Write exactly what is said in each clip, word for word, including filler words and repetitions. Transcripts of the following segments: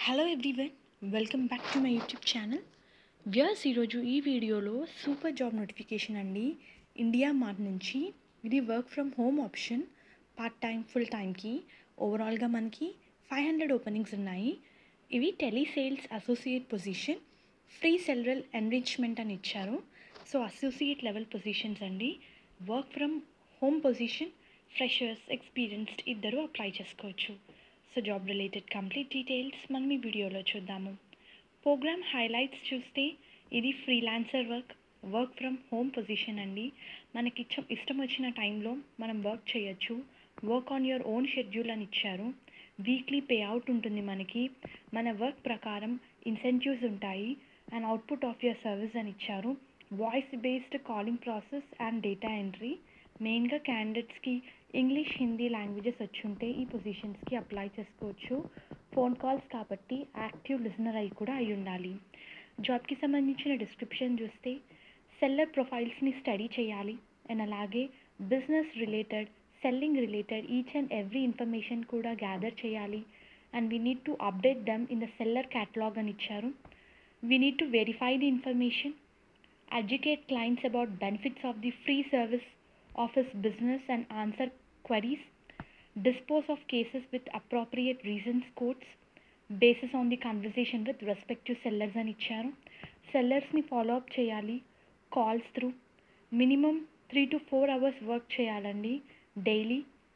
Hello everyone, welcome back to my YouTube channel. Viewers, ఈరోజు ఈ వీడియోలో సూపర్ జాబ్ నోటిఫికేషన్ అండి. ఇండియా మార్ట్ నుంచి ఇది work from home option, part time full టైంకి. ఓవరాల్గా మనకి ఫైవ్ హండ్రెడ్ ఓపెనింగ్స్ ఉన్నాయి. ఇవి tele sales associate position, free సెలరల్ ఎన్రిచ్మెంట్ అని ఇచ్చారు. సో అసోసియేట్ లెవెల్ పొజిషన్స్ అండి. Work from home position, freshers, experienced ఇద్దరు అప్లై చేసుకోవచ్చు. So job related complete details మనం ఈ వీడియోలో చూద్దాము. ప్రోగ్రామ్ హైలైట్స్ చూస్తే ఇది freelancer work, work from home position అండి. మనకి ఇచ్చ ఇష్టం వచ్చిన టైంలో మనం వర్క్ చేయొచ్చు. Work on your own schedule అని ఇచ్చారు. వీక్లీ పే అవుట్ ఉంటుంది మనకి. మన వర్క్ ప్రకారం ఇన్సెంటివ్స్ ఉంటాయి and output of your service అని ఇచ్చారు. Voice based calling process and data entry. మెయిన్గా క్యాండిడేట్స్కి ఇంగ్లీష్, హిందీ లాంగ్వేజెస్ వచ్చి ఉంటే ఈ పొజిషన్స్కి అప్లై చేసుకోవచ్చు. ఫోన్ కాల్స్ కాబట్టి యాక్టివ్ లిజనర్ అయి కూడా అయి ఉండాలి. జాబ్కి సంబంధించిన డిస్క్రిప్షన్ చూస్తే సెల్లర్ ప్రొఫైల్స్ని స్టడీ చేయాలి అండ్ అలాగే business related, selling related each and every information కూడా గ్యాదర్ చేయాలి and we need to update them in the seller catalogue అని ఇచ్చారు. We need to verify the information, educate clients about benefits of the free service of his business and answer queries, dispose of cases with appropriate reasons quotes, basis on the conversation with respective sellers అని ఇచ్చారు. సెల్లర్స్ని follow up చేయాలి calls through. Minimum three to four hours work చేయాలండి daily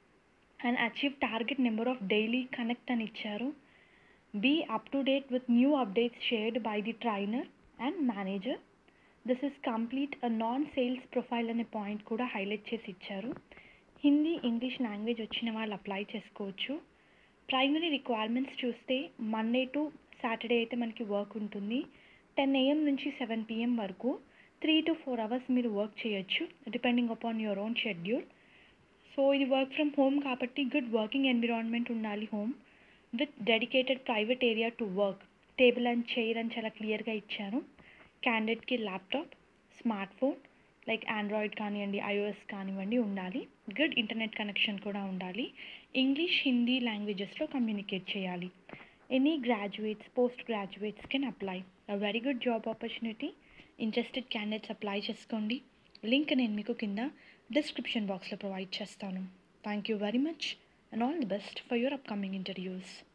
and achieve target number of daily connect అని ఇచ్చారు. Be up to date with new updates shared by the trainer and manager. This is complete a non sales profile అనే point కూడా highlight చేసి ఇచ్చారు. Hindi, English language వచ్చిన వాళ్ళు apply చేసుకోవచ్చు. Primary requirements చూస్తే మండే టు సాటర్డే అయితే మనకి వర్క్ ఉంటుంది. టెన్ ఏఎం నుంచి సెవెన్ పిఎం వరకు త్రీ టు ఫోర్ అవర్స్ మీరు వర్క్ చేయొచ్చు depending upon your own schedule. So ఇది వర్క్ ఫ్రమ్ హోమ్ కాబట్టి గుడ్ వర్కింగ్ ఎన్విరాన్మెంట్ ఉండాలి. Home with dedicated private area to work, table and chair అని చాలా క్లియర్గా ఇచ్చారు. క్యాండిడేట్కి laptop, smart phone like Android కానివ్వండి, ఐఓఎస్ కానివ్వండి ఉండాలి. గుడ్ ఇంటర్నెట్ కనెక్షన్ కూడా ఉండాలి. ఇంగ్లీష్, హిందీ లాంగ్వేజెస్లో కమ్యూనికేట్ చేయాలి. Any graduates, post graduates can apply. A very good job opportunity. Interested candidates apply చేసుకోండి. లింక్ నేను మీకు కింద డిస్క్రిప్షన్ బాక్స్లో ప్రొవైడ్ చేస్తాను. Thank you very much and all the best for your upcoming interviews.